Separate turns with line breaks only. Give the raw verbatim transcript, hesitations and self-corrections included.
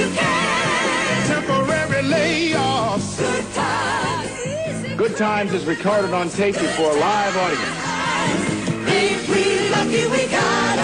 you can.
Temporary layoffs.
Good times.
Good Times is recorded on tape before a live audience.
Ain't we lucky we got